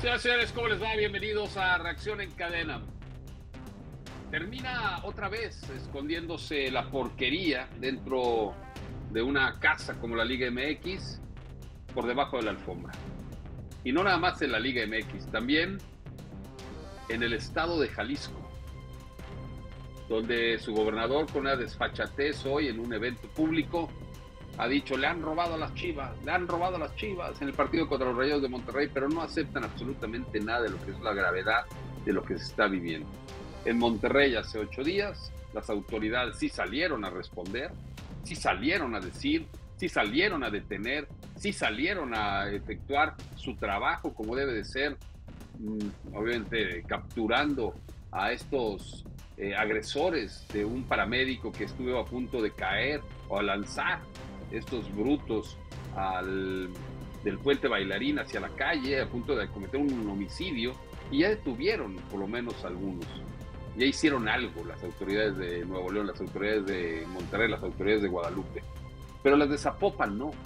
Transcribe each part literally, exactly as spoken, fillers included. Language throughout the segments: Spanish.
Señoras y señores, ¿cómo les va? Bienvenidos a Reacción en Cadena. Termina otra vez escondiéndose la porquería dentro de una casa como la Liga M X, por debajo de la alfombra. Y no nada más en la Liga M X, también en el estado de Jalisco, donde su gobernador, con una desfachatez hoy en un evento público, ha dicho: le han robado a las Chivas, le han robado a las Chivas en el partido contra los Rayados de Monterrey, pero no aceptan absolutamente nada de lo que es la gravedad de lo que se está viviendo. En Monterrey hace ocho días, las autoridades sí salieron a responder, sí salieron a decir, sí salieron a detener, sí salieron a efectuar su trabajo como debe de ser, obviamente capturando a estos eh, agresores de un paramédico que estuvo a punto de caer o a lanzar estos brutos al, del puente Bailarín hacia la calle, a punto de cometer un homicidio, y ya detuvieron por lo menos algunos. Ya hicieron algo las autoridades de Nuevo León, las autoridades de Monterrey, las autoridades de Guadalupe. Pero las de Zapopan no.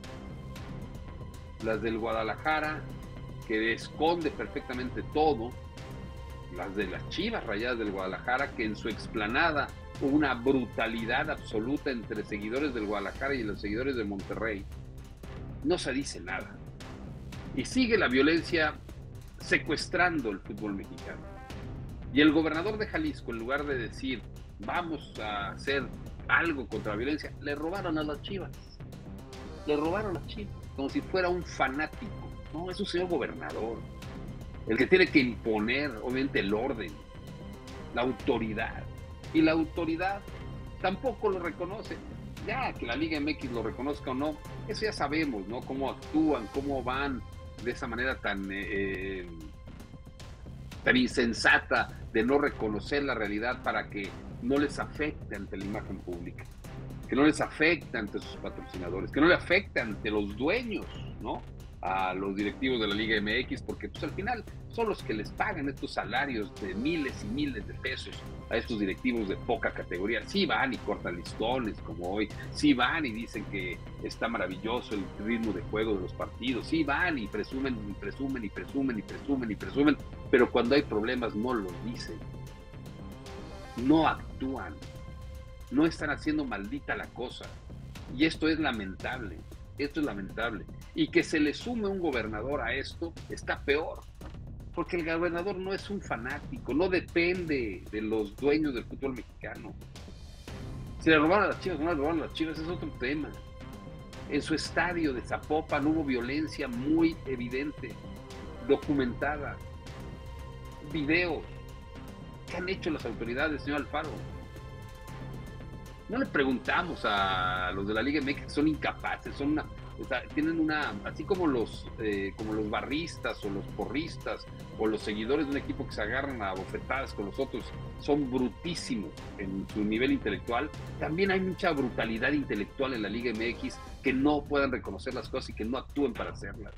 Las del Guadalajara, que esconde perfectamente todo. Las de las Chivas Rayadas del Guadalajara, que en su explanada hubo una brutalidad absoluta entre seguidores del Guadalajara y los seguidores de Monterrey. No se dice nada. Y sigue la violencia secuestrando el fútbol mexicano. Y el gobernador de Jalisco, en lugar de decir vamos a hacer algo contra la violencia, le robaron a las Chivas. Le robaron a las Chivas, como si fuera un fanático. No, es un señor gobernador, el que tiene que imponer, obviamente, el orden, la autoridad. Y la autoridad tampoco lo reconoce. Ya que la Liga M X lo reconozca o no, eso ya sabemos, ¿no? Cómo actúan, cómo van de esa manera tan, eh, tan insensata de no reconocer la realidad para que no les afecte ante la imagen pública, que no les afecte ante sus patrocinadores, que no le afecte ante los dueños, ¿no? A los directivos de la Liga M X, porque pues al final son los que les pagan estos salarios de miles y miles de pesos a estos directivos de poca categoría. Sí van y cortan listones como hoy, sí van y dicen que está maravilloso el ritmo de juego de los partidos, sí van y presumen y presumen y presumen y presumen y presumen, pero cuando hay problemas no los dicen, no actúan, no están haciendo maldita la cosa, y esto es lamentable. Esto es lamentable. Y que se le sume un gobernador a esto está peor, porque el gobernador no es un fanático, no depende de los dueños del fútbol mexicano. Si le robaron a las Chivas, no le robaron a las Chivas, es otro tema. En su estadio de Zapopan hubo violencia muy evidente, documentada, videos. ¿Qué han hecho las autoridades, señor Alfaro? No le preguntamos a los de la Liga M X, que son incapaces, son una, o sea, tienen una, así como los, eh, como los barristas o los porristas o los seguidores de un equipo que se agarran a bofetadas con los otros, son brutísimos en su nivel intelectual. También hay mucha brutalidad intelectual en la Liga M X, que no puedan reconocer las cosas y que no actúen para hacerlas.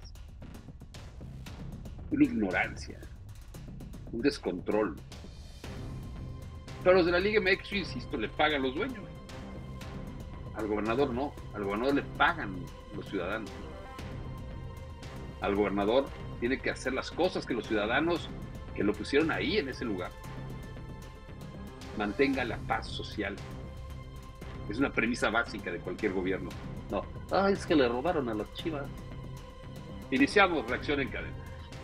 Una ignorancia, un descontrol. Pero los de la Liga M X, yo insisto, le pagan los dueños. Al gobernador no, al gobernador le pagan los ciudadanos. Al gobernador tiene que hacer las cosas que los ciudadanos que lo pusieron ahí en ese lugar. Mantenga la paz social. Es una premisa básica de cualquier gobierno. No, ah, es que le robaron a las Chivas. Iniciamos Reacción en Cadena.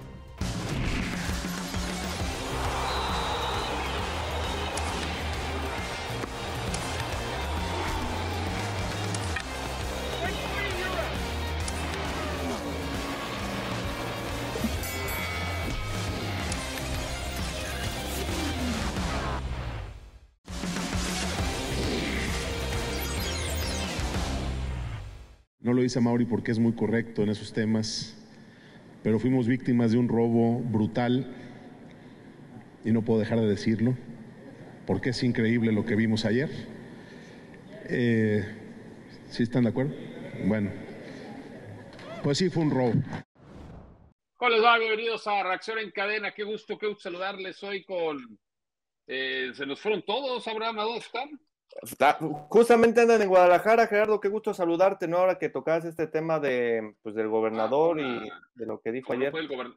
No lo dice Mauri porque es muy correcto en esos temas, pero fuimos víctimas de un robo brutal y no puedo dejar de decirlo porque es increíble lo que vimos ayer. Eh, ¿Sí están de acuerdo? Bueno, pues sí, fue un robo. ¿Cómo les va? Bienvenidos a Reacción en Cadena. Qué gusto, qué gusto saludarles hoy con... Eh, se nos fueron todos, Abraham, ¿a dónde están? Justamente andan en Guadalajara, Gerardo, qué gusto saludarte, ¿no? Ahora que tocas este tema de, pues, del gobernador ah, y de lo que dijo ayer. No fue el gober...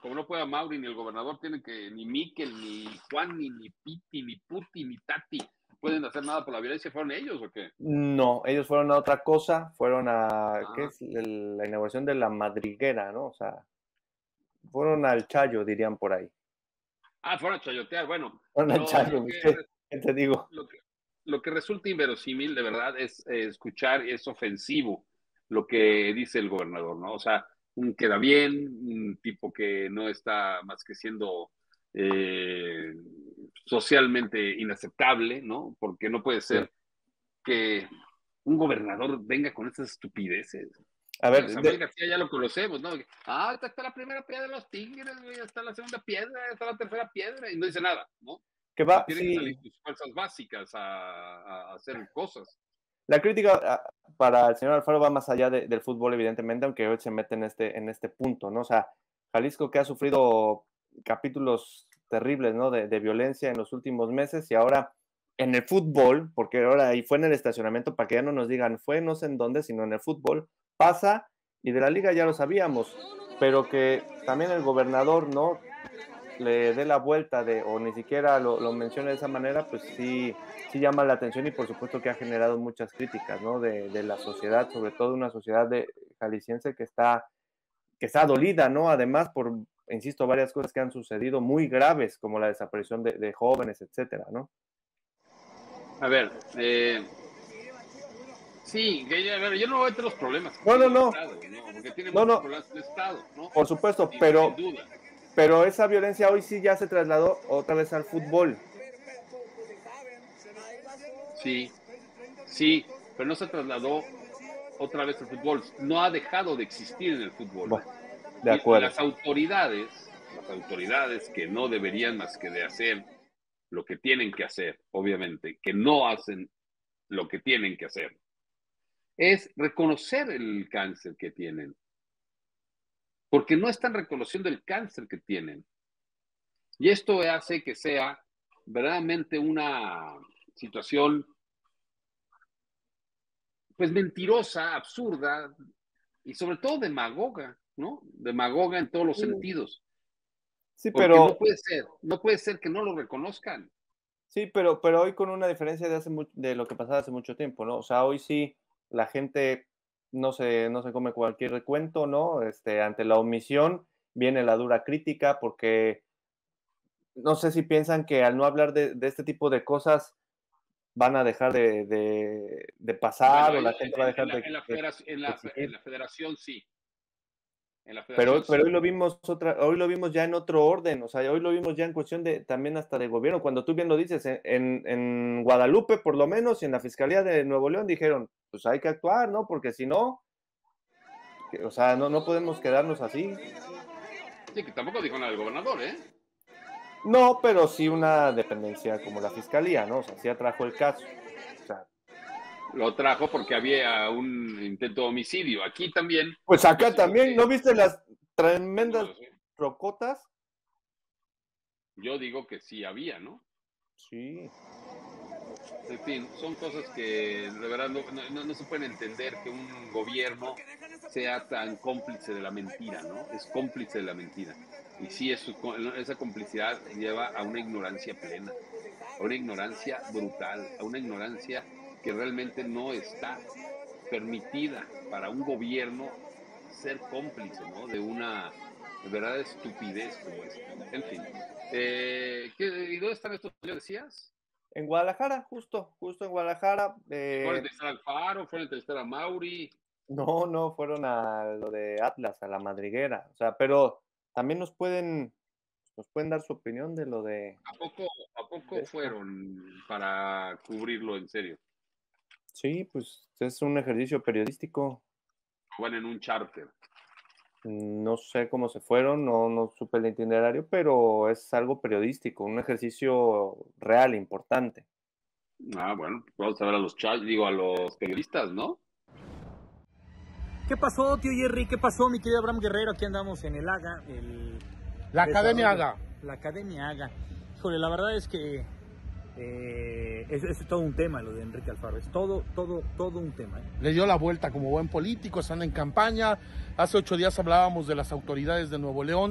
como no puede Mauri ni el gobernador, tienen que, ni Miquel, ni Juan, ni, ni Piti, ni Puti, ni Tati, pueden hacer nada por la violencia. ¿Fueron ellos o qué? No, ellos fueron a otra cosa, fueron a, Ah. ¿qué es? El, la inauguración de la madriguera, ¿no? O sea, fueron al Chayo, dirían por ahí. Ah, fueron a chayotear, bueno. Fueron al Lo, Chayo, lo que, ¿qué, qué te digo? lo, que, lo que resulta inverosímil, de verdad, es eh, escuchar, es ofensivo lo que dice el gobernador, ¿no? O sea, un queda bien, un tipo que no está más que siendo eh, socialmente inaceptable, ¿no? Porque no puede ser que un gobernador venga con esas estupideces. A ver, Samuel de, García ya lo conocemos, ¿no? Ah, esta está la primera piedra de los Tigres, güey, está la segunda piedra, está la tercera piedra, y no dice nada, ¿no? que va, Tienen sí, que salir sus fuerzas básicas a, a, a hacer cosas. la crítica a, para el señor Alfaro va más allá de, del fútbol, evidentemente, aunque hoy se mete en este, en este punto, ¿no? O sea, Jalisco que ha sufrido capítulos terribles, ¿no? De, de violencia en los últimos meses y ahora en el fútbol, porque ahora ahí fue en el estacionamiento, para que ya no nos digan, fue no sé en dónde, sino en el fútbol, pasa, y de la liga ya lo sabíamos, pero que también el gobernador, ¿no? Le dé la vuelta de, o ni siquiera lo, lo menciona de esa manera, pues sí, sí llama la atención y por supuesto que ha generado muchas críticas, ¿no? De, de la sociedad, sobre todo una sociedad de jalisciense que está, que está dolida, ¿no? Además, por, insisto, varias cosas que han sucedido muy graves, como la desaparición de, de jóvenes, etcétera, ¿no? A ver, eh, sí, que, a ver, yo no voy a meter los problemas. No, no, no. Estado, ¿no? Porque tiene No, muchos no. problemas el Estado, ¿no? Por supuesto, Sin, pero, sin duda. pero esa violencia hoy sí ya se trasladó otra vez al fútbol. Sí, sí, pero no se trasladó otra vez al fútbol. No ha dejado de existir en el fútbol. Bueno, de y, acuerdo. y las autoridades, las autoridades que no deberían más que de hacer lo que tienen que hacer, obviamente, que no hacen lo que tienen que hacer, es reconocer el cáncer que tienen. Porque no están reconociendo el cáncer que tienen. Y esto hace que sea verdaderamente una situación pues mentirosa, absurda y sobre todo demagoga, ¿no? Demagoga en todos los sentidos. Sí, Porque pero no puede ser, no puede ser que no lo reconozcan. sí, pero, pero hoy con una diferencia de hace mu- de lo que pasaba hace mucho tiempo, ¿no? O sea, hoy sí la gente no se, no se come cualquier recuento, ¿no? Este, ante la omisión viene la dura crítica porque no sé si piensan que al no hablar de, de este tipo de cosas van a dejar de, de, de pasar Bueno, o la en, gente va a dejar en, la, de, en, la de- federación, en, de la, en exigir. la federación sí. En la federación Pero, pero sí. hoy lo vimos otra, hoy lo vimos ya en otro orden, o sea, hoy lo vimos ya en cuestión de también hasta de gobierno. Cuando tú bien lo dices, en, en, en Guadalupe, por lo menos, y en la Fiscalía de Nuevo León dijeron, pues hay que actuar, ¿no? Porque si no, que- o sea, no, no podemos quedarnos así. Sí, que tampoco dijo nada el gobernador, ¿eh? No, pero sí una dependencia como la Fiscalía, ¿no? O sea, sí atrajo el caso. O sea, Lo trajo porque había un intento de homicidio. Aquí también. pues acá yo siento también, que- ¿no viste las no, tremendas lo sé. trocotas? Yo digo que sí había, ¿no? Sí. En fin, son cosas que de verdad no, no, no se pueden entender que un gobierno sea tan cómplice de la mentira, ¿no? Es cómplice de la mentira. Y sí, eso, esa complicidad lleva a una ignorancia plena, a una ignorancia brutal, a una ignorancia que realmente no está permitida para un gobierno ser cómplice, ¿no? De una de verdad estupidez como esta. En fin. Eh, ¿qué, ¿Y dónde están estos, ya decías? En Guadalajara, justo, justo en Guadalajara. ¿Fueron a Eh, entrevistar al Faro? ¿Fueron a entrevistar a Mauri? no, no, fueron a lo de Atlas, a la madriguera. O sea, pero también nos pueden, nos pueden dar su opinión de lo de, ¿A poco, a poco de esto. fueron para cubrirlo en serio? Sí, pues es un ejercicio periodístico. Bueno, en un charter. No sé cómo se fueron, no, no supe el itinerario, pero es algo periodístico, un ejercicio real, importante. Ah, bueno, vamos a ver a los chats, digo, a los periodistas, ¿no? ¿Qué pasó, tío Jerry? ¿Qué pasó, mi querido Abraham Guerrero? Aquí andamos en el AGA. El La Academia AGA. La Academia AGA. Híjole, la verdad es que eh, es, es todo un tema lo de Enrique Alfaro. Es todo, todo, todo un tema. ¿eh? Le dio la vuelta como buen político, están en campaña. Hace ocho días hablábamos de las autoridades de Nuevo León.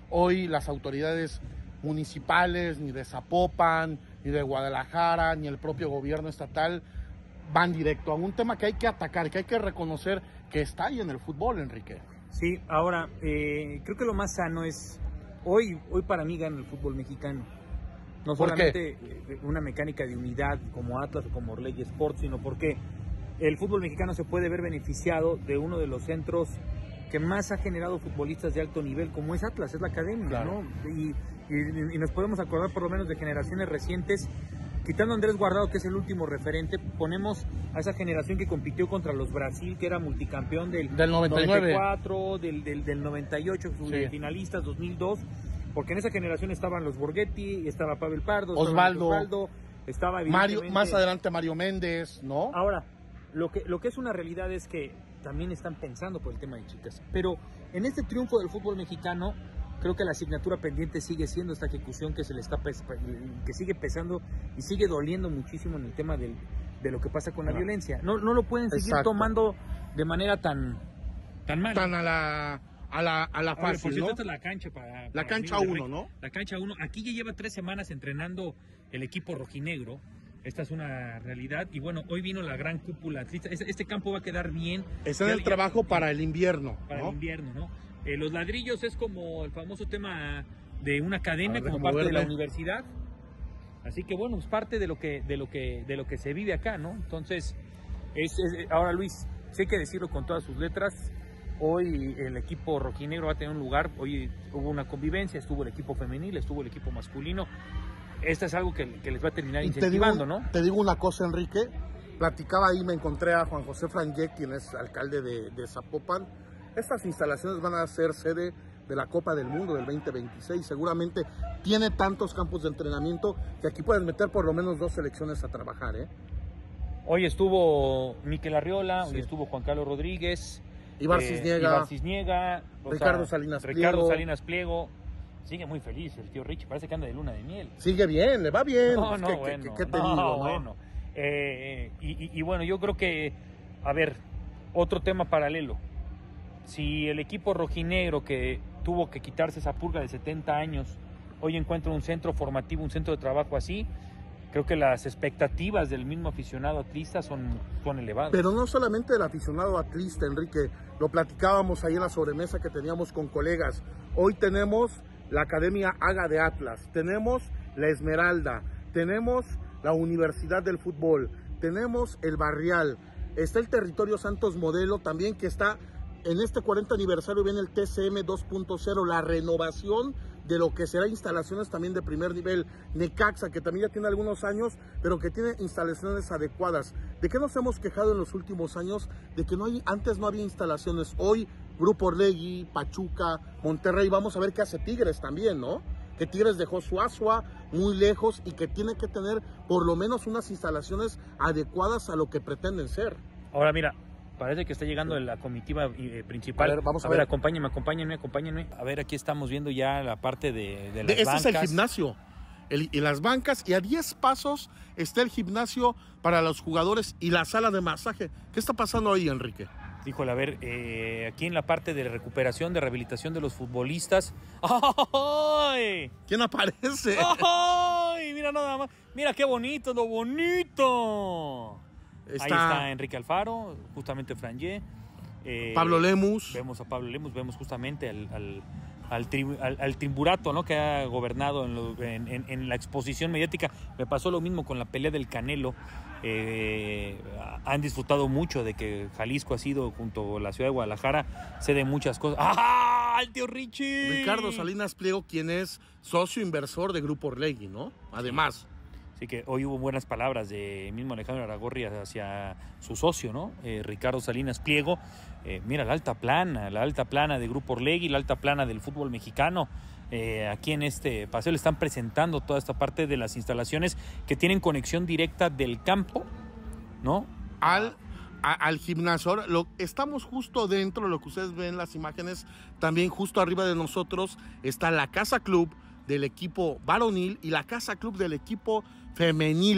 hoy las autoridades municipales, ni de Zapopan, ni de Guadalajara, ni el propio gobierno estatal van directo a un tema que hay que atacar, que hay que reconocer que está ahí en el fútbol, Enrique. Sí, ahora, eh, creo que lo más sano es, hoy, hoy para mí gana el fútbol mexicano. No solamente una mecánica de unidad como Atlas o como Orlegui Sport, sino porque el fútbol mexicano se puede ver beneficiado de uno de los centros que más ha generado futbolistas de alto nivel, como es Atlas, es la academia, claro. ¿no? Y, y, y nos podemos acordar por lo menos de generaciones recientes, quitando a Andrés Guardado, que es el último referente, ponemos a esa generación que compitió contra los Brasil, que era multicampeón del, del noventa y nueve. noventa y cuatro, del, del, del noventa y ocho, sí. finalistas, dos mil dos, porque en esa generación estaban los Borghetti, estaba Pavel Pardo, Osvaldo, Osvaldo estaba Mario, más adelante Mario Méndez, ¿no? Ahora, lo que, lo que es una realidad es que también están pensando por el tema de chicas, pero en este triunfo del fútbol mexicano, creo que la asignatura pendiente sigue siendo esta ejecución que se le está pes que sigue pesando y sigue doliendo muchísimo en el tema del, de lo que pasa con la no. violencia. No, no lo pueden seguir Exacto. tomando de manera tan tan mal. Tan a la a la a la fácil, por cierto, ¿no? esta es la cancha para, la para cancha uno, ¿no? La cancha uno. Aquí ya lleva tres semanas entrenando el equipo rojinegro. Esta es una realidad y bueno, hoy vino la gran cúpula. Este, este campo va a quedar bien. Está en el trabajo para el invierno, Para ¿no? el invierno, ¿no? Eh, los ladrillos es como el famoso tema de una academia, como parte de la universidad. Así que bueno, es parte de lo que, de lo que, de lo que se vive acá, ¿no? Entonces, es, es, ahora Luis, sí hay que decirlo con todas sus letras. Hoy el equipo rojinegro va a tener un lugar. Hoy hubo una convivencia, estuvo el equipo femenil, estuvo el equipo masculino. Esto es algo que, que les va a terminar incentivando, te digo, ¿no? Te digo una cosa, Enrique. Platicaba ahí, me encontré a Juan José Frangé, quien es alcalde de, de Zapopan. Estas instalaciones van a ser sede de la Copa del Mundo del veinte veintiséis. Seguramente tiene tantos campos de entrenamiento que aquí pueden meter por lo menos dos selecciones a trabajar, ¿eh? Hoy estuvo Miquel Arriola, sí. hoy estuvo Juan Carlos Rodríguez, Ibar eh, Cisniega, Ibar Cisniega Ricardo sea, Salinas Pliego. Ricardo Salinas Pliego. Sigue muy feliz el tío Richie, parece que anda de luna de miel. Sigue bien, le va bien. No, pues, no, ¿qué, bueno, ¿qué, qué te no, digo, no? bueno. Eh, y, y, y bueno, yo creo que, a ver, otro tema paralelo. Si el equipo rojinegro que tuvo que quitarse esa purga de setenta años, hoy encuentra un centro formativo, un centro de trabajo así, creo que las expectativas del mismo aficionado atlista son, son elevadas. Pero no solamente del aficionado atlista, Enrique, lo platicábamos ahí en la sobremesa que teníamos con colegas. Hoy tenemos la Academia Haga de Atlas, tenemos la Esmeralda, tenemos la Universidad del Fútbol, tenemos el Barrial, está el Territorio Santos Modelo también, que está en este cuarenta aniversario, viene el T C M dos punto cero, la renovación de lo que será instalaciones también de primer nivel. Necaxa, que también ya tiene algunos años, pero que tiene instalaciones adecuadas. ¿De qué nos hemos quejado en los últimos años? De que no hay, antes no había instalaciones. Hoy, Grupo Orlegui, Pachuca, Monterrey, vamos a ver qué hace Tigres también, ¿no? Que Tigres dejó su Asua muy lejos y que tiene que tener por lo menos unas instalaciones adecuadas a lo que pretenden ser. Ahora mira, parece que está llegando la comitiva eh, principal. A ver, vamos a, a ver. ver, acompáñenme, acompáñenme, acompáñenme. A ver, aquí estamos viendo ya la parte de, de las este bancas. Este es el gimnasio, el, y las bancas, y a diez pasos está el gimnasio para los jugadores y la sala de masaje. ¿Qué está pasando ahí, Enrique? Híjole, a ver, eh, aquí en la parte de recuperación, de rehabilitación de los futbolistas. ¡Ay! ¿Quién aparece? ¡Ay! Mira nada más. Mira qué bonito, lo bonito. Está... Ahí está Enrique Alfaro, justamente Frangé. Eh, Pablo Lemus. Vemos a Pablo Lemus, vemos justamente al, al, al, tri, al, al triunvirato, ¿no? Que ha gobernado en, lo, en, en, en la exposición mediática. Me pasó lo mismo con la pelea del Canelo. Eh, han disfrutado mucho de que Jalisco ha sido, junto a la ciudad de Guadalajara, sede muchas cosas. ¡Ah! ¡El tío Richie! Ricardo Salinas Pliego, quien es socio inversor de Grupo Orlegui, ¿no? Además. Así que hoy hubo buenas palabras de mismo Alejandro Aragorri hacia su socio, ¿no? Eh, Ricardo Salinas Pliego. Eh, mira, la alta plana, la alta plana de Grupo Orlegui, la alta plana del fútbol mexicano. Eh, aquí en este paseo le están presentando toda esta parte de las instalaciones que tienen conexión directa del campo, ¿no? Al, a, al gimnasio. Ahora, lo, estamos justo dentro de lo que ustedes ven en las imágenes. También justo arriba de nosotros está la Casa Club del equipo varonil y la Casa Club del equipo femenil.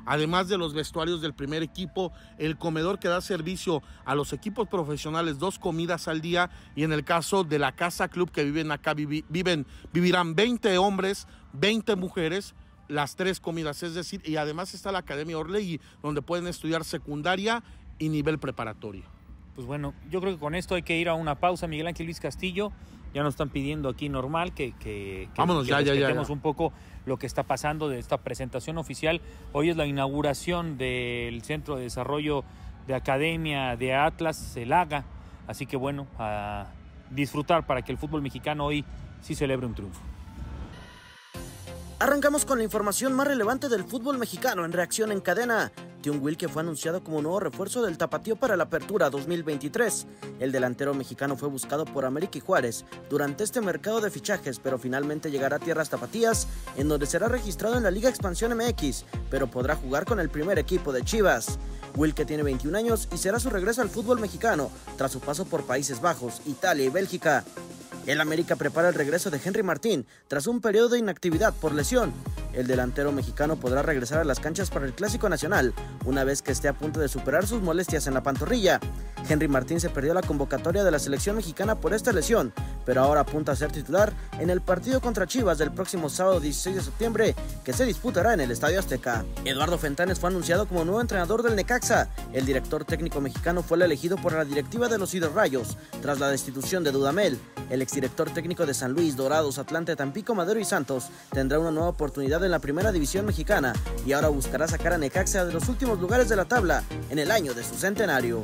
además de los vestuarios del primer equipo, el comedor que da servicio a los equipos profesionales, dos comidas al día, y en el caso de la Casa Club que viven acá, viven, vivirán veinte hombres, veinte mujeres, las tres comidas, es decir, y además está la Academia Orlegui, donde pueden estudiar secundaria y nivel preparatorio. Pues bueno, yo creo que con esto hay que ir a una pausa. Miguel Ángel Luis Castillo, ya nos están pidiendo aquí normal que, que, que, Vámonos, que ya, ya, respetemos ya, ya. un poco lo que está pasando de esta presentación oficial. Hoy es la inauguración del Centro de Desarrollo de Academia de Atlas, el AGA, así que bueno, a disfrutar para que el fútbol mexicano hoy sí celebre un triunfo. Arrancamos con la información más relevante del fútbol mexicano en Reacción en Cadena. Tion Wilke fue anunciado como nuevo refuerzo del Tapatío para la Apertura dos mil veintitrés. El delantero mexicano fue buscado por América y Juárez durante este mercado de fichajes, pero finalmente llegará a tierras tapatías, en donde será registrado en la Liga Expansión M X, pero podrá jugar con el primer equipo de Chivas. Wilke tiene veintiún años y será su regreso al fútbol mexicano tras su paso por Países Bajos, Italia y Bélgica. El América prepara el regreso de Henry Martín tras un periodo de inactividad por lesión. El delantero mexicano podrá regresar a las canchas para el Clásico Nacional una vez que esté a punto de superar sus molestias en la pantorrilla. Henry Martín se perdió la convocatoria de la selección mexicana por esta lesión, pero ahora apunta a ser titular en el partido contra Chivas del próximo sábado dieciséis de septiembre, que se disputará en el Estadio Azteca. Eduardo Fentanes fue anunciado como nuevo entrenador del Necaxa. El director técnico mexicano fue el elegido por la directiva de los Hidrorrayos tras la destitución de Dudamel. El exdirector técnico de San Luis, Dorados, Atlante, Tampico, Madero y Santos tendrá una nueva oportunidad en la primera división mexicana y ahora buscará sacar a Necaxa de los últimos lugares de la tabla en el año de su centenario.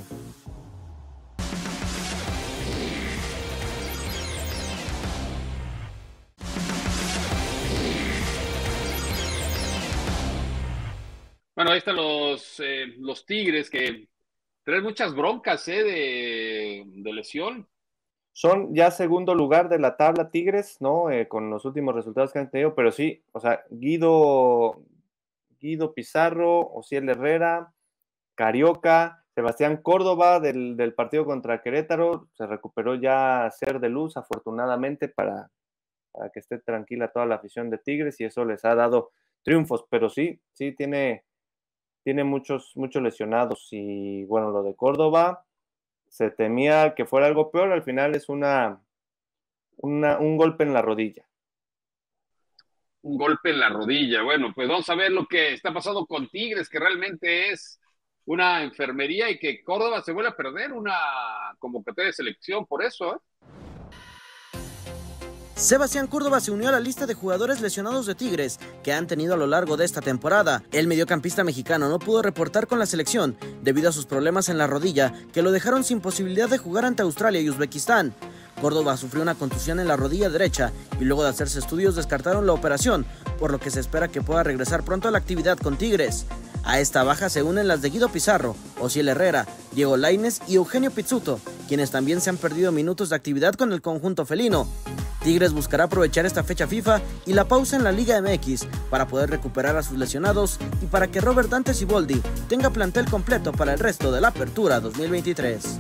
Bueno, ahí están los, eh, los Tigres que traen muchas broncas eh, de, de lesión. Son ya segundo lugar de la tabla Tigres, ¿no? Eh, con los últimos resultados que han tenido, pero sí, o sea, Guido, Guido Pizarro, Ociel Herrera, Carioca, Sebastián Córdoba del, del partido contra Querétaro, se recuperó ya Ser de Luz, afortunadamente, para, para que esté tranquila toda la afición de Tigres, y eso les ha dado triunfos, pero sí, sí tiene, tiene muchos, muchos lesionados, y bueno, lo de Córdoba se temía que fuera algo peor, al final es una, una, un golpe en la rodilla. Un golpe en la rodilla. Bueno, pues vamos a ver lo que está pasando con Tigres, que realmente es una enfermería y que Córdoba se vuelve a perder una convocatoria de selección por eso, ¿eh? Sebastián Córdoba se unió a la lista de jugadores lesionados de Tigres que han tenido a lo largo de esta temporada. El mediocampista mexicano no pudo reportar con la selección debido a sus problemas en la rodilla que lo dejaron sin posibilidad de jugar ante Australia y Uzbekistán. Córdoba sufrió una contusión en la rodilla derecha y luego de hacerse estudios descartaron la operación, por lo que se espera que pueda regresar pronto a la actividad con Tigres. A esta baja se unen las de Guido Pizarro, Ociel Herrera, Diego Lainez y Eugenio Pizzuto, quienes también se han perdido minutos de actividad con el conjunto felino. Tigres buscará aprovechar esta fecha FIFA y la pausa en la Liga M X para poder recuperar a sus lesionados y para que Robert Dante Siboldi tenga plantel completo para el resto de la Apertura dos mil veintitrés.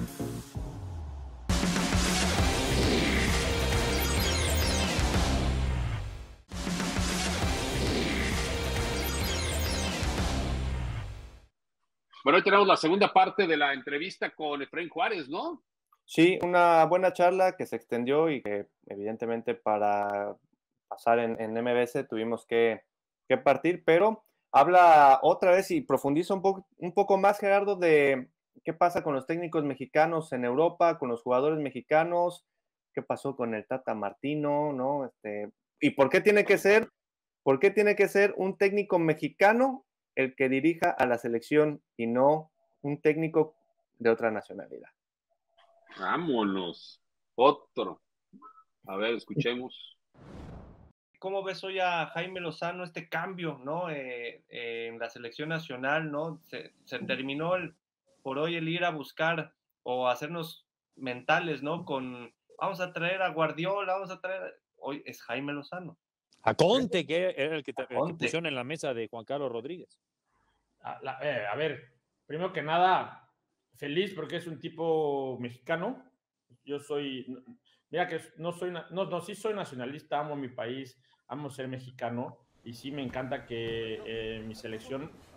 Bueno, hoy tenemos la segunda parte de la entrevista con Efraín Juárez, ¿no? Sí, una buena charla que se extendió y que evidentemente para pasar en, en M B S tuvimos que, que partir, pero habla otra vez y profundiza un poco, un poco más, Gerardo, de qué pasa con los técnicos mexicanos en Europa, con los jugadores mexicanos, qué pasó con el Tata Martino, ¿no? Este, y por qué tiene que ser, por qué tiene que ser un técnico mexicano el que dirija a la selección y no un técnico de otra nacionalidad. Vámonos. Otro. A ver, escuchemos. ¿Cómo ves hoy a Jaime Lozano este cambio, ¿no? Eh, eh, en la selección nacional, ¿no? Se, se terminó el, por hoy el ir a buscar o hacernos mentales, ¿no? Con vamos a traer a Guardiola, vamos a traer. Hoy es Jaime Lozano. A Conte, que era el que, el que pusieron en la mesa de Juan Carlos Rodríguez. A, la, eh, a ver, primero que nada, feliz porque es un tipo mexicano. Yo soy, mira que no soy, no, no, sí soy nacionalista, amo mi país, amo ser mexicano y sí me encanta que eh, mi selección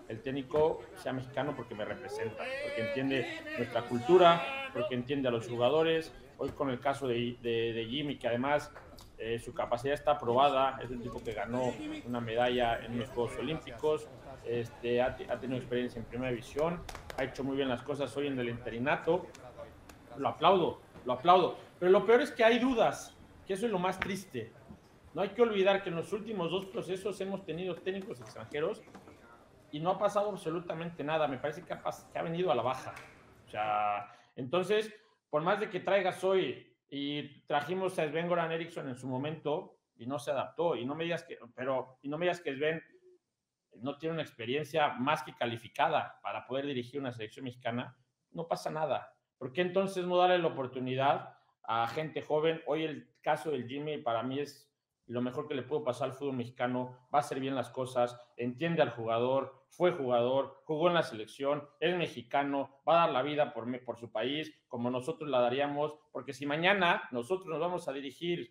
el técnico sea mexicano porque me representa, porque entiende nuestra cultura, porque entiende a los jugadores. Hoy con el caso de, de, de Jimmy, que además eh, su capacidad está probada, es un tipo que ganó una medalla en los Juegos Olímpicos, este, ha, ha tenido experiencia en Primera División, ha hecho muy bien las cosas hoy en el interinato, lo aplaudo, lo aplaudo, pero lo peor es que hay dudas, que eso es lo más triste. No hay que olvidar que en los últimos dos procesos hemos tenido técnicos extranjeros y no ha pasado absolutamente nada. Me parece que ha, que ha venido a la baja. O sea, entonces, por más de que traigas hoy y trajimos a Sven-Goran Eriksson en su momento y no se adaptó, y no me digas que, pero, y no me digas que Sven no tiene una experiencia más que calificada para poder dirigir una selección mexicana, no pasa nada. ¿Por qué entonces no darle la oportunidad a gente joven? Hoy el caso del Jimmy para mí es lo mejor que le pudo pasar al fútbol mexicano, va a hacer bien las cosas, entiende al jugador, fue jugador, jugó en la selección, es mexicano, va a dar la vida por, por su país, como nosotros la daríamos, porque si mañana nosotros nos vamos a dirigir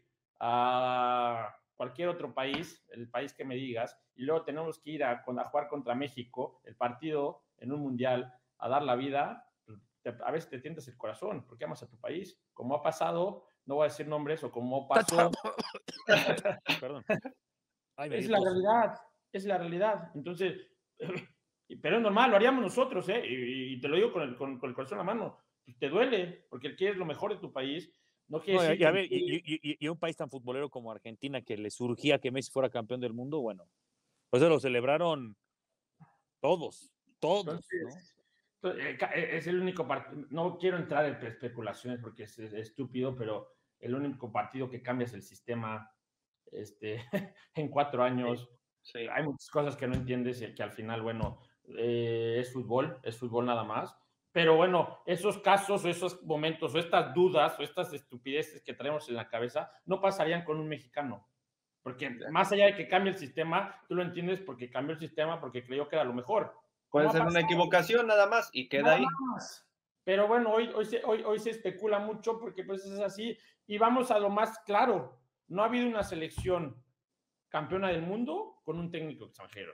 a cualquier otro país, el país que me digas, y luego tenemos que ir a, a jugar contra México, el partido en un mundial, a dar la vida, a veces te tientas el corazón, porque amas a tu país, como ha pasado, no voy a decir nombres, o como pasó. Perdón. Ay, es la realidad, es la realidad. Entonces, pero es normal, lo haríamos nosotros, ¿eh? Y, y te lo digo con el, con, con el corazón en la mano. Te duele, porque quieres lo mejor de tu país. No quiere no, decir y, a que... ver, y, y, y un país tan futbolero como Argentina, que le surgía que Messi fuera campeón del mundo, bueno, pues lo celebraron todos, todos, Entonces, ¿no? Es el único partido, no quiero entrar en especulaciones porque es, es estúpido, pero el único partido que cambia es el sistema este, en cuatro años. Sí, sí. Hay muchas cosas que no entiendes y que al final, bueno, eh, es fútbol, es fútbol nada más. Pero bueno, esos casos o esos momentos o estas dudas o estas estupideces que traemos en la cabeza no pasarían con un mexicano. Porque más allá de que cambie el sistema, tú lo entiendes porque cambió el sistema, porque creyó que era lo mejor. Puede ser una equivocación nada más y queda ahí. Más. Pero bueno, hoy, hoy, se, hoy, hoy se especula mucho porque pues es así. Y vamos a lo más claro. No ha habido una selección campeona del mundo con un técnico extranjero.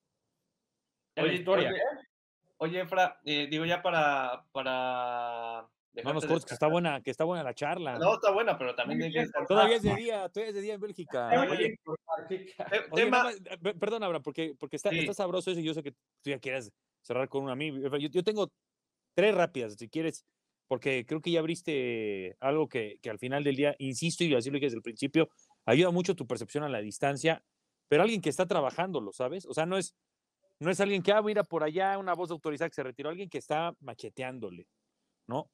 En oye, la historia. Oye, ¿eh? oye Efra, eh, digo ya para... para... No nos cortes, que está buena, que está buena la charla. No, está buena, pero también hay que... Todavía es de día, todavía es de día en Bélgica. Oye, oye tema... más, perdón, Abraham, porque, porque está, sí. está sabroso eso y yo sé que tú ya quieres cerrar con una a mí. Yo, yo tengo tres rápidas, si quieres, porque creo que ya abriste algo que, que al final del día, insisto, y así lo dije desde el principio, ayuda mucho tu percepción a la distancia, pero alguien que está trabajándolo, ¿sabes? O sea, no es, no es alguien que, ah, mira, por allá una voz autorizada que se retiró, alguien que está macheteándole, ¿no?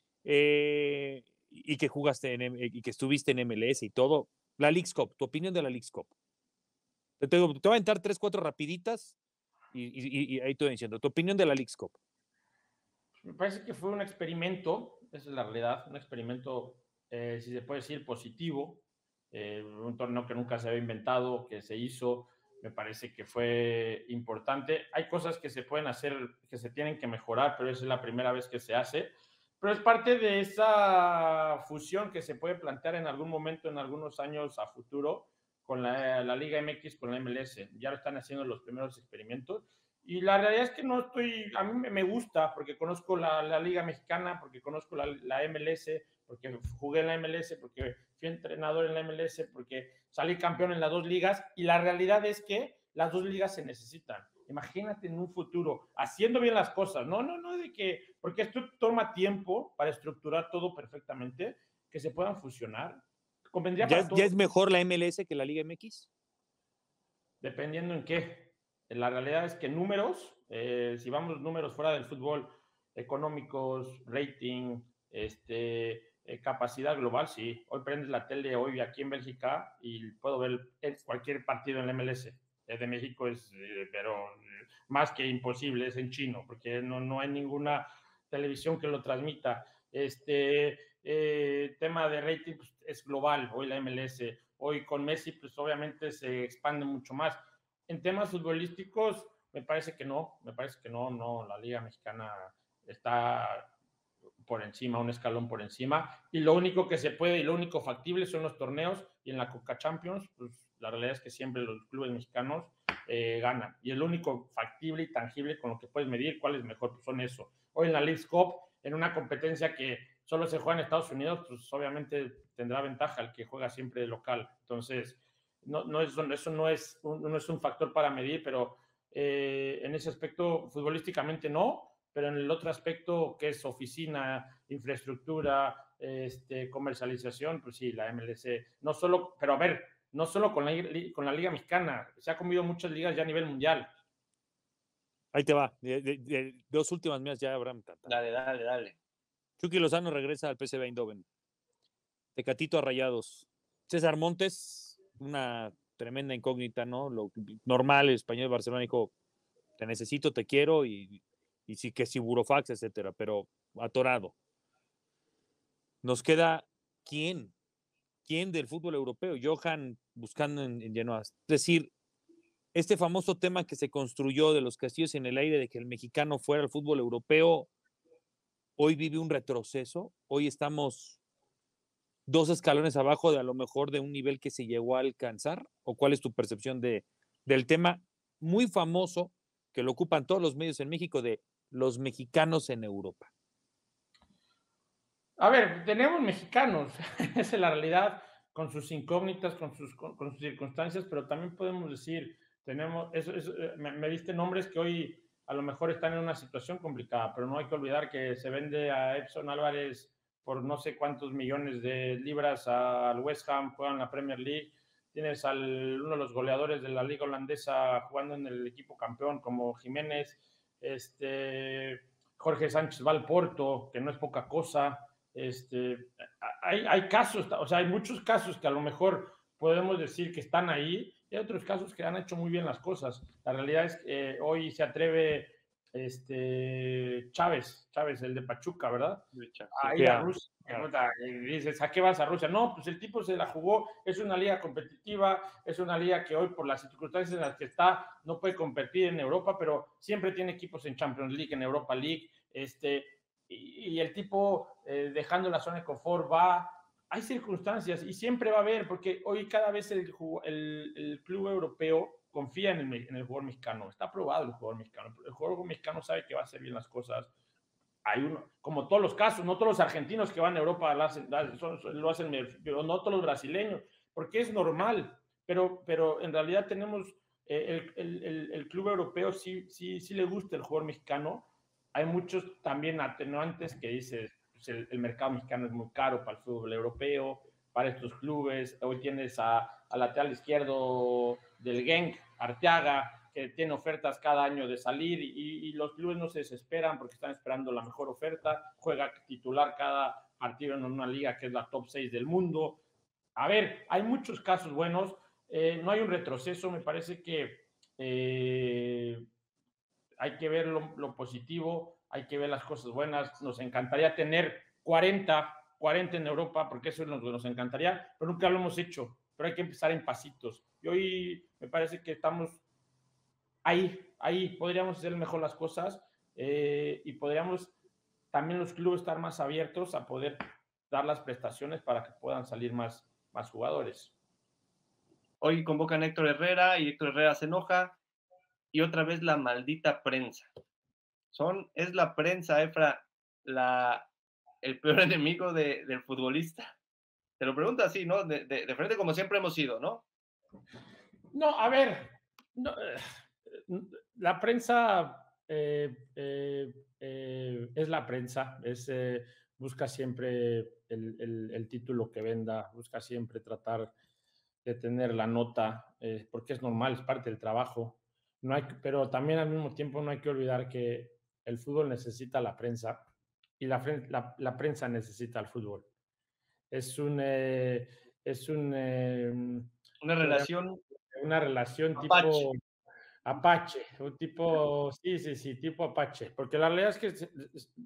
Eh, y que jugaste en, y que estuviste en M L S y todo. La Leagues Cup, tu opinión de la Leagues Cup. Te, te, te voy a aventar tres, cuatro rapiditas y, y, y ahí te voy diciendo, tu opinión de la Leagues Cup. Me parece que fue un experimento, esa es la realidad, un experimento, eh, si se puede decir, positivo, eh, un torneo que nunca se había inventado, que se hizo, me parece que fue importante. Hay cosas que se pueden hacer, que se tienen que mejorar, pero esa es la primera vez que se hace. Pero es parte de esa fusión que se puede plantear en algún momento, en algunos años a futuro, con la, la Liga M X, con la M L S. Ya lo están haciendo los primeros experimentos. Y la realidad es que no estoy, a mí me gusta, porque conozco la, la Liga Mexicana, porque conozco la, la M L S, porque jugué en la M L S, porque fui entrenador en la M L S, porque salí campeón en las dos ligas. Y la realidad es que las dos ligas se necesitan. Imagínate en un futuro, haciendo bien las cosas, no, no, no, de que, porque esto toma tiempo para estructurar todo perfectamente, que se puedan fusionar. Convendría ¿Ya, para todos. ¿Ya es mejor la M L S que la Liga M X? Dependiendo en qué. La realidad es que números, eh, si vamos números fuera del fútbol, económicos, rating, este, eh, capacidad global, sí. Hoy prendes la tele, hoy aquí en Bélgica, y puedo ver cualquier partido en la M L S. De México es, eh, pero eh, más que imposible, es en chino, porque no, no hay ninguna televisión que lo transmita. Este eh, tema de rating pues, es global, hoy la M L S, hoy con Messi, pues obviamente se expande mucho más. En temas futbolísticos, me parece que no, me parece que no, no, la Liga Mexicana está por encima, un escalón por encima, y lo único que se puede y lo único factible son los torneos, y en la Coca Champions, pues la realidad es que siempre los clubes mexicanos eh, ganan. Y el único factible y tangible con lo que puedes medir cuál es mejor, pues son eso. Hoy en la Leagues Cup, en una competencia que solo se juega en Estados Unidos, pues obviamente tendrá ventaja el que juega siempre de local. Entonces, no, no es, eso no es, un, no es un factor para medir, pero eh, en ese aspecto futbolísticamente no, pero en el otro aspecto que es oficina, infraestructura, este, comercialización, pues sí, la M L S, no solo, pero a ver, no solo con la, con la Liga Mexicana, se ha comido muchas ligas ya a nivel mundial. Ahí te va, de, de, de, dos últimas mías ya, Abraham. Dale, dale, dale. Chucky Lozano regresa al P S V Eindhoven. Tecatito a Rayados. César Montes, una tremenda incógnita, ¿no? Lo normal, el español de Barcelona dijo, te necesito, te quiero, y, y sí que sí, Burofax, etcétera, pero atorado. Nos queda quién, quién del fútbol europeo, Johan buscando en, en Genoa. Es decir, este famoso tema que se construyó de los castillos en el aire de que el mexicano fuera al fútbol europeo, hoy vive un retroceso. Hoy estamos dos escalones abajo de a lo mejor de un nivel que se llegó a alcanzar. ¿O cuál es tu percepción de, del tema muy famoso que lo ocupan todos los medios en México de los mexicanos en Europa? A ver, tenemos mexicanos, esa es la realidad, con sus incógnitas, con sus, con, con sus circunstancias, pero también podemos decir, tenemos, eso, eso, me, me diste nombres que hoy a lo mejor están en una situación complicada, pero no hay que olvidar que se vende a Edson Álvarez por no sé cuántos millones de libras al West Ham, juega en la Premier League, tienes al uno de los goleadores de la liga holandesa jugando en el equipo campeón como Jiménez, este, Jorge Sánchez va al Porto, que no es poca cosa. Este, hay, hay casos, o sea, hay muchos casos que a lo mejor podemos decir que están ahí, y hay otros casos que han hecho muy bien las cosas. La realidad es que eh, hoy se atreve este, Chávez, Chávez, el de Pachuca, ¿verdad? A ir a Rusia. Y dices, ¿a qué vas a Rusia? No, pues el tipo se la jugó, es una liga competitiva, es una liga que hoy por las circunstancias en las que está no puede competir en Europa, pero siempre tiene equipos en Champions League, en Europa League, este... Y, y el tipo eh, dejando la zona de confort va, hay circunstancias y siempre va a haber, porque hoy cada vez el, el, el club europeo confía en el, en el jugador mexicano, está probado el jugador mexicano, el jugador mexicano sabe que va a hacer bien las cosas. Hay uno, como todos los casos, no todos los argentinos que van a Europa lo hacen, lo hacen, pero no todos los brasileños, porque es normal, pero, pero en realidad tenemos, eh, el, el, el, el club europeo sí, sí, sí le gusta el jugador mexicano. Hay muchos también atenuantes que dices, pues el, el mercado mexicano es muy caro para el fútbol europeo, para estos clubes. Hoy tienes a, a lateral izquierdo del Genk, Arteaga, que tiene ofertas cada año de salir y, y los clubes no se desesperan porque están esperando la mejor oferta. Juega titular cada partido en una liga que es la top seis del mundo. A ver, hay muchos casos buenos. Eh, no hay un retroceso, me parece que... Eh, hay que ver lo, lo positivo, hay que ver las cosas buenas. Nos encantaría tener cuarenta, cuarenta en Europa, porque eso nos, nos encantaría, pero nunca lo hemos hecho. Pero hay que empezar en pasitos. Y hoy me parece que estamos ahí, ahí podríamos hacer mejor las cosas eh, y podríamos también los clubes estar más abiertos a poder dar las prestaciones para que puedan salir más, más jugadores. Hoy convocan a Héctor Herrera y Héctor Herrera se enoja. Y otra vez la maldita prensa. Son, es la prensa, Efra, la, el peor enemigo de, del futbolista. Te lo pregunto así, ¿no? De, de, de frente como siempre hemos sido, ¿no? No, a ver, no, la prensa eh, eh, eh, es la prensa, es, eh, busca siempre el, el, el título que venda, busca siempre tratar de tener la nota, eh, porque es normal, es parte del trabajo. No hay, pero también al mismo tiempo no hay que olvidar que el fútbol necesita la prensa y la, la, la prensa necesita el fútbol. Es un... Eh, es un eh, una relación... Una relación Apache. tipo... Apache, un tipo... Sí, sí, sí, tipo Apache. Porque la realidad es que se,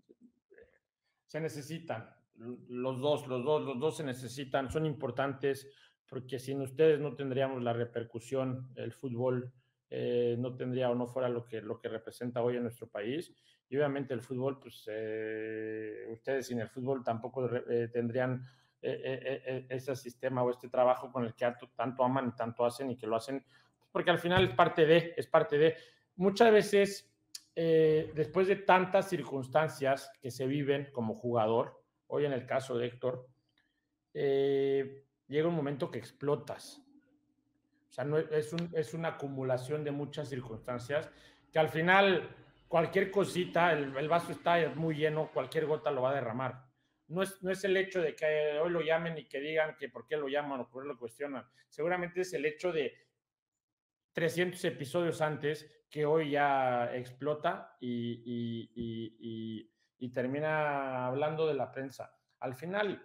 se necesitan. Los dos, los dos, los dos se necesitan, son importantes, porque sin ustedes no tendríamos la repercusión, el fútbol... Eh, no tendría o no fuera lo que, lo que representa hoy en nuestro país. Y obviamente el fútbol, pues eh, ustedes sin el fútbol tampoco eh, tendrían eh, eh, ese sistema o este trabajo con el que tanto aman y tanto hacen y que lo hacen porque al final es parte de, es parte de. Muchas veces, eh, después de tantas circunstancias que se viven como jugador, hoy en el caso de Héctor, eh, llega un momento que explotas. O sea, no, es, un, es una acumulación de muchas circunstancias que al final cualquier cosita, el, el vaso está muy lleno, cualquier gota lo va a derramar. No es, no es el hecho de que hoy lo llamen y que digan que por qué lo llaman o por qué lo cuestionan. Seguramente es el hecho de trescientos episodios antes que hoy ya explota y, y, y, y, y termina hablando de la prensa. Al final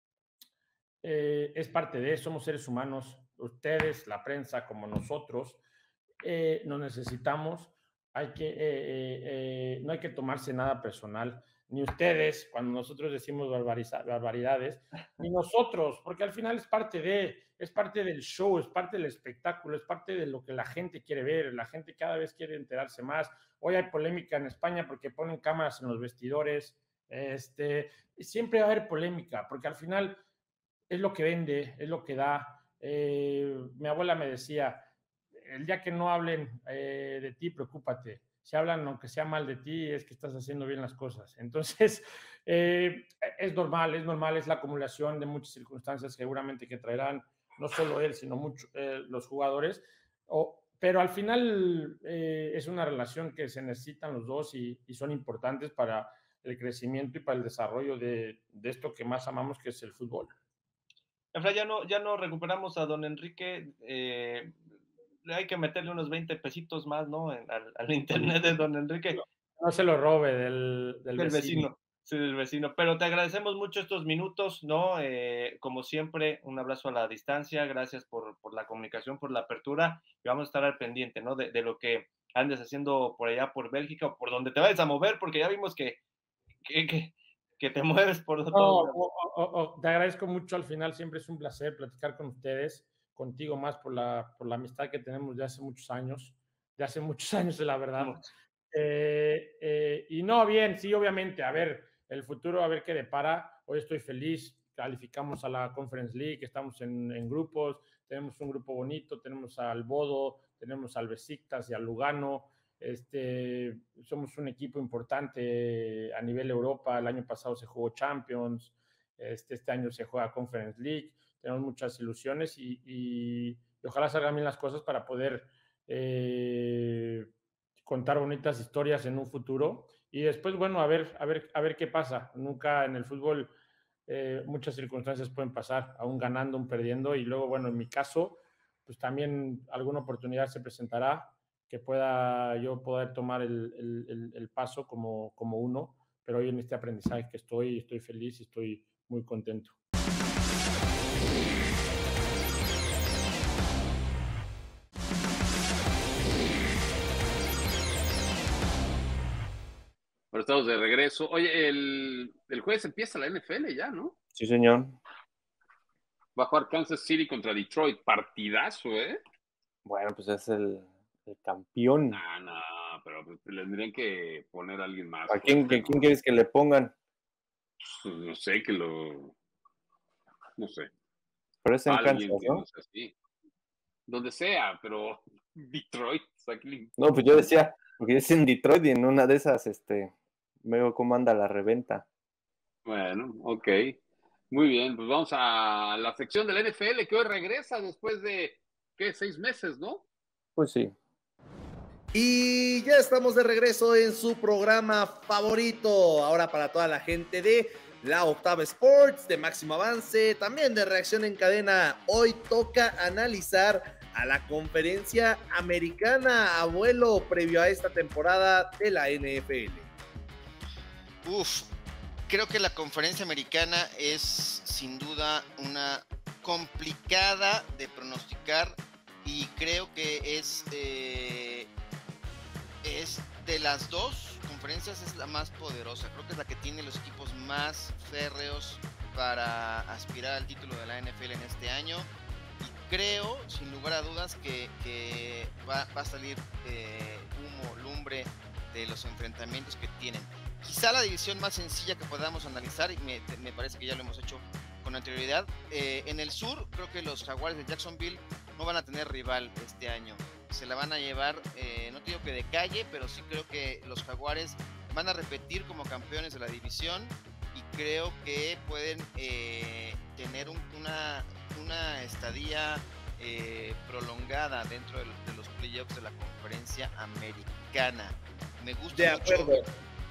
eh, es parte de eso, somos seres humanos, ustedes, la prensa, como nosotros, eh, nos necesitamos, hay que, eh, eh, eh, no hay que tomarse nada personal, ni ustedes cuando nosotros decimos barbaridades, ni nosotros, porque al final es parte de, es parte del show, es parte del espectáculo, es parte de lo que la gente quiere ver, la gente cada vez quiere enterarse más. Hoy hay polémica en España porque ponen cámaras en los vestidores, este, siempre va a haber polémica, porque al final es lo que vende, es lo que da. Eh, mi abuela me decía, el día que no hablen eh, de ti, preocúpate. Si hablan, aunque sea mal de ti, es que estás haciendo bien las cosas. Entonces, eh, es normal, es normal, es la acumulación de muchas circunstancias seguramente que traerán, no solo él, sino mucho, eh, los jugadores. O, pero al final eh, es una relación que se necesitan los dos y, y son importantes para el crecimiento y para el desarrollo de, de esto que más amamos, que es el fútbol. Efra, ya no, ya no recuperamos a don Enrique, eh, hay que meterle unos veinte pesitos más, ¿no? En, al, al internet de don Enrique. No, no se lo robe del, del, del vecino. vecino. Sí, del vecino. Pero te agradecemos mucho estos minutos, ¿no? Eh, como siempre, un abrazo a la distancia, gracias por, por la comunicación, por la apertura, y vamos a estar al pendiente, ¿no? De, de lo que andes haciendo por allá, por Bélgica, o por donde te vayas a mover, porque ya vimos que, que, que, que te mueves por no, todo. Oh, oh, oh, te agradezco mucho, al final siempre es un placer platicar con ustedes, contigo más por la, por la amistad que tenemos de hace muchos años, de hace muchos años, de la verdad. Eh, eh, y no, bien, sí, obviamente, a ver, el futuro, a ver qué depara. Hoy estoy feliz, calificamos a la Conference League, estamos en, en grupos, tenemos un grupo bonito, tenemos al Bodo, tenemos al Besiktas y al Lugano. Este, somos un equipo importante a nivel Europa. El año pasado se jugó Champions, este, este año se juega Conference League. Tenemos muchas ilusiones y, y, y ojalá salgan bien las cosas para poder eh, contar bonitas historias en un futuro. Y después, bueno, a ver, a ver, a ver qué pasa. Nunca en el fútbol eh, muchas circunstancias pueden pasar, aún ganando, aún perdiendo. Y luego, bueno, en mi caso, pues también alguna oportunidad se presentará que pueda yo poder tomar el, el, el paso como, como uno, pero hoy en este aprendizaje que estoy, estoy feliz y estoy muy contento. Pero estamos de regreso. Oye, el, el jueves empieza la N F L ya, ¿no? Sí, señor. Va a jugar Kansas City contra Detroit. Partidazo, ¿eh? Bueno, pues es el, el campeón. No, no, pero pues, le tendrían que poner a alguien más. ¿A quién, ¿quién quieres que le pongan? Pues, no sé, que lo... No sé. Pero es en Kansas, ¿no? No sé, sí. Donde sea, pero Detroit. Exactly. No, pues yo decía, porque es en Detroit y en una de esas, este, veo cómo anda la reventa. Bueno, ok. Muy bien, pues vamos a la sección de la N F L que hoy regresa después de, ¿qué? Seis meses, ¿no? Pues sí. Y ya estamos de regreso en su programa favorito, ahora para toda la gente de La Octava Sports, de Máximo Avance, también de Reacción en Cadena. Hoy toca analizar a la conferencia americana, abuelo, previo a esta temporada de la N F L. Uf, creo que la conferencia americana es sin duda una complicada de pronosticar y creo que es, eh, es de las dos conferencias es la más poderosa. Creo que es la que tiene los equipos más férreos para aspirar al título de la N F L en este año. Y creo, sin lugar a dudas, que, que va, va a salir eh, humo, lumbre de los enfrentamientos que tienen. Quizá la división más sencilla que podamos analizar, y me, me parece que ya lo hemos hecho con anterioridad, eh, en el sur creo que los Jaguares de Jacksonville no van a tener rival este año. Se la van a llevar, eh, no te digo que de calle, pero sí creo que los Jaguares van a repetir como campeones de la división y creo que pueden eh, tener un, una, una estadía eh, prolongada dentro de, de los playoffs de la conferencia americana. Me gusta de mucho. Acuerdo.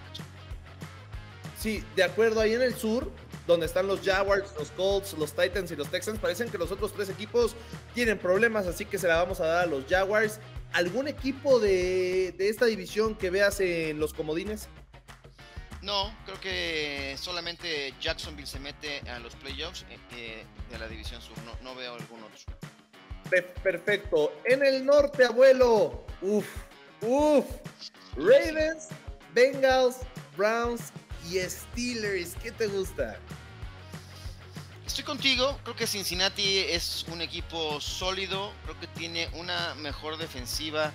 Sí, de acuerdo, ahí en el sur, donde están los Jaguars, los Colts, los Titans y los Texans, parecen que los otros tres equipos tienen problemas, así que se la vamos a dar a los Jaguars. ¿Algún equipo de, de esta división que veas en los comodines? No, creo que solamente Jacksonville se mete a los playoffs eh, de la división sur, no, no veo algún otro. Perfecto. En el norte, abuelo, uff, uff, Ravens, Bengals, Browns y Steelers. ¿Qué te gusta? Estoy contigo, creo que Cincinnati es un equipo sólido, creo que tiene una mejor defensiva.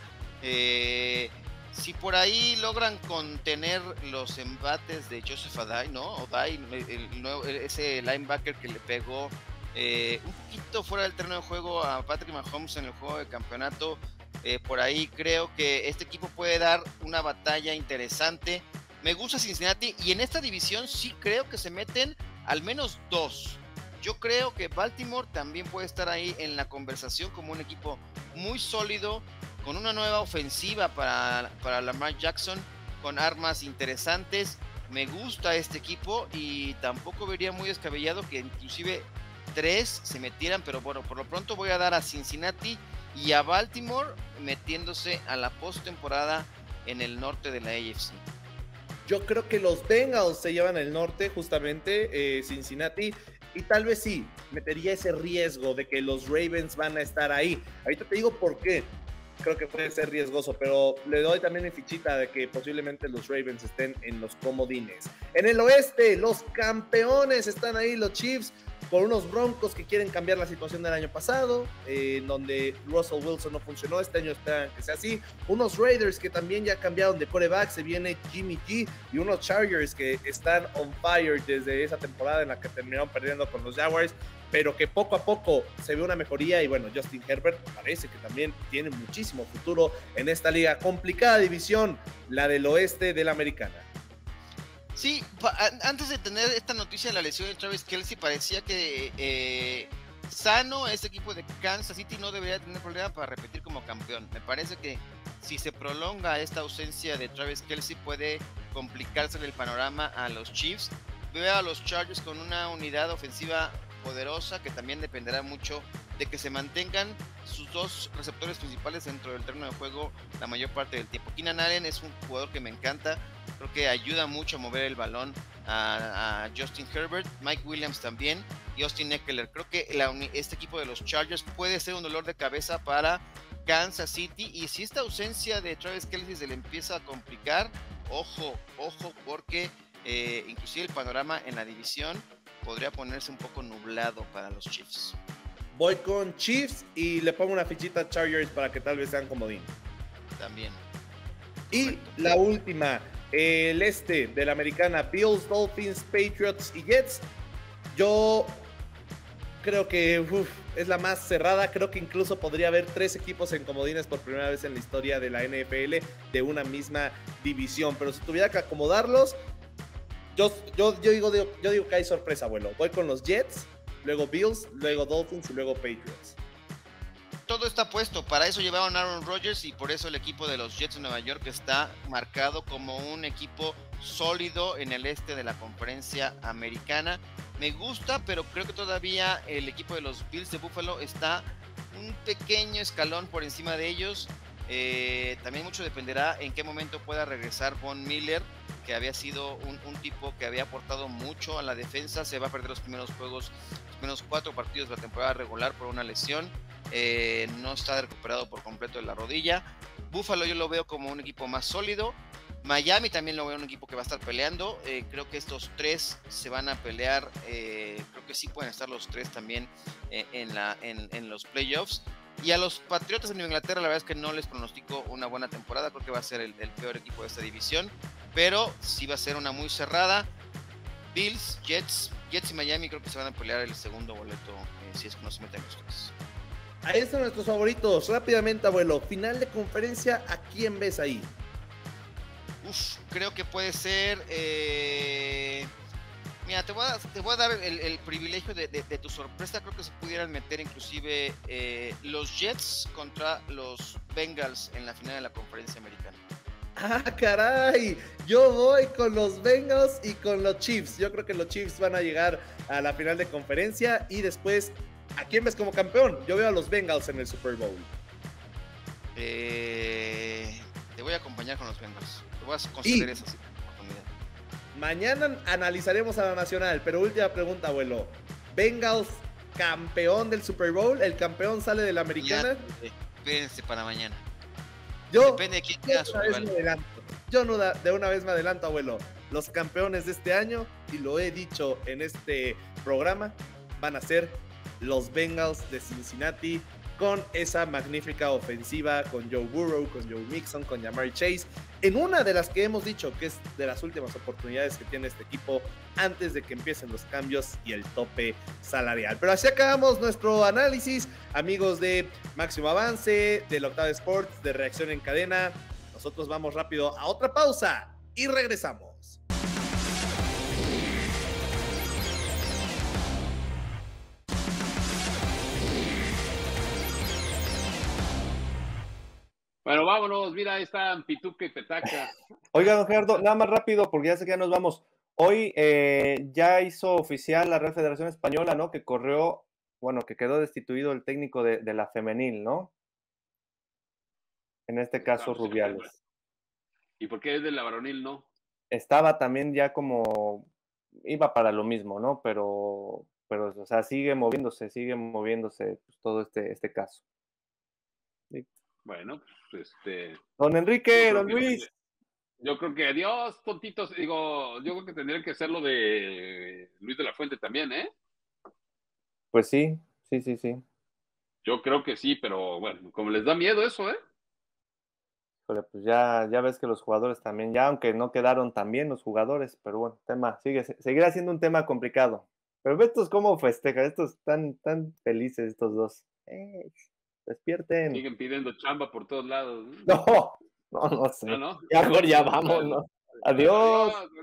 Eh, si por ahí logran contener los embates de Joseph Addai, ¿no? Addai, el, el nuevo, ese linebacker que le pegó eh, un poquito fuera del terreno de juego a Patrick Mahomes en el juego de campeonato, eh, por ahí creo que este equipo puede dar una batalla interesante. Me gusta Cincinnati y en esta división sí creo que se meten al menos dos. Yo creo que Baltimore también puede estar ahí en la conversación como un equipo muy sólido, con una nueva ofensiva para, para Lamar Jackson, con armas interesantes. Me gusta este equipo y tampoco vería muy descabellado que inclusive tres se metieran, pero bueno, por lo pronto voy a dar a Cincinnati y a Baltimore metiéndose a la postemporada en el norte de la A F C. Yo creo que los Bengals se llevan el norte, justamente, eh, Cincinnati, y tal vez sí, metería ese riesgo de que los Ravens van a estar ahí. Ahorita te digo por qué. Creo que puede ser riesgoso, pero le doy también mi fichita de que posiblemente los Ravens estén en los comodines. En el oeste, los campeones están ahí, los Chiefs, con unos Broncos que quieren cambiar la situación del año pasado, eh, en donde Russell Wilson no funcionó, este año esperan que sea así. Unos Raiders que también ya cambiaron de quarterback, se viene Jimmy G, y unos Chargers que están on fire desde esa temporada en la que terminaron perdiendo con los Jaguars, pero que poco a poco se ve una mejoría. Y bueno, Justin Herbert parece que también tiene muchísimo futuro en esta liga. Complicada división, la del oeste de la americana. Sí, antes de tener esta noticia de la lesión de Travis Kelce, parecía que eh, sano este equipo de Kansas City no debería tener problema para repetir como campeón. Me parece que si se prolonga esta ausencia de Travis Kelce puede complicarse el panorama a los Chiefs. Veo a los Chargers con una unidad ofensiva poderosa que también dependerá mucho de que se mantengan sus dos receptores principales dentro del terreno de juego la mayor parte del tiempo. Keenan Allen es un jugador que me encanta, creo que ayuda mucho a mover el balón a, a Justin Herbert, Mike Williams también y Austin Eckler. Creo que la, este equipo de los Chargers puede ser un dolor de cabeza para Kansas City, y si esta ausencia de Travis Kelce se le empieza a complicar, ojo, ojo, porque eh, inclusive el panorama en la división podría ponerse un poco nublado para los Chiefs. Voy con Chiefs y le pongo una fichita a Chargers para que tal vez sean comodín. También. Y correcto. La última, el este de la americana, Bills, Dolphins, Patriots y Jets. Yo creo que uf, es la más cerrada. Creo que incluso podría haber tres equipos en comodines por primera vez en la historia de la N F L de una misma división. Pero si tuviera que acomodarlos, yo, yo, yo, digo, yo digo que hay sorpresa, abuelo. Voy con los Jets, luego Bills, luego Dolphins y luego Patriots. Todo está puesto, para eso llevaron a Aaron Rodgers y por eso el equipo de los Jets de Nueva York está marcado como un equipo sólido en el este de la conferencia americana. Me gusta, pero creo que todavía el equipo de los Bills de Buffalo está un pequeño escalón por encima de ellos. Eh, también mucho dependerá en qué momento pueda regresar Von Miller, que había sido un, un tipo que había aportado mucho a la defensa. Se va a perder los primeros juegos, los primeros cuatro partidos de la temporada regular por una lesión. Eh, no está recuperado por completo de la rodilla. Buffalo yo lo veo como un equipo más sólido. Miami también lo veo un equipo que va a estar peleando. Eh, creo que estos tres se van a pelear. Eh, creo que sí pueden estar los tres también eh, en, la, en, en los playoffs. Y a los Patriotas de Nueva Inglaterra, la verdad es que no les pronostico una buena temporada. Creo que va a ser el, el peor equipo de esta división, pero sí va a ser una muy cerrada. Bills, Jets, Jets y Miami creo que se van a pelear el segundo boleto, eh, si es que no se meten los tres. Ahí están nuestros favoritos. Rápidamente, abuelo, final de conferencia, ¿a quién ves ahí? Uf, creo que puede ser... Eh... Mira, te voy a, te voy a dar el, el privilegio de, de, de tu sorpresa. Creo que se pudieran meter inclusive eh, los Jets contra los Bengals en la final de la conferencia americana. ¡Ah, caray! Yo voy con los Bengals y con los Chiefs. Yo creo que los Chiefs van a llegar a la final de conferencia y después, ¿a quién ves como campeón? Yo veo a los Bengals en el Super Bowl. Eh, te voy a acompañar con los Bengals. Te voy a conceder esa oportunidad. Mañana analizaremos a la nacional, pero última pregunta, abuelo. ¿Bengals campeón del Super Bowl? ¿El campeón sale de la americana? Ya, espérense para mañana. Yo, Depende de quién sea su rival. Yo no da, de una vez me adelanto, abuelo. Los campeones de este año, y lo he dicho en este programa, van a ser los Bengals de Cincinnati, con esa magnífica ofensiva, con Joe Burrow, con Joe Mixon, con Ja'Marr Chase, en una de las que hemos dicho que es de las últimas oportunidades que tiene este equipo antes de que empiecen los cambios y el tope salarial. Pero así acabamos nuestro análisis, amigos de Máximo Avance, del Octava Sports, de Reacción en Cadena. Nosotros vamos rápido a otra pausa y regresamos. Bueno, vámonos, mira, ahí están Pituca y Petaca. Oiga, don Gerardo, nada más rápido, porque ya sé que ya nos vamos. Hoy eh, ya hizo oficial la Real Federación Española, ¿no? Que corrió, bueno, que quedó destituido el técnico de, de la femenil, ¿no? En este caso, Rubiales. ¿Y por qué es de la varonil, no? Estaba también ya como, iba para lo mismo, ¿no? Pero, pero o sea, sigue moviéndose, sigue moviéndose pues, todo este, este caso. Sí. Bueno, pues este... Don Enrique, don Luis. Yo creo que adiós, tontitos. Digo, yo creo que tendría que ser lo de Luis de la Fuente también, ¿eh? Pues sí, sí, sí, sí. Yo creo que sí, pero bueno, como les da miedo eso, ¿eh? Pero pues ya, ya ves que los jugadores también, ya aunque no quedaron tan bien los jugadores, pero bueno, tema, sigue, seguirá siendo un tema complicado. Pero ve estos cómo festejan, estos tan, tan felices estos dos. Eh, despierten. Siguen pidiendo chamba por todos lados. No, no, no sé. ¿No, no? Ya mejor ya vámonos. Adiós. Adiós.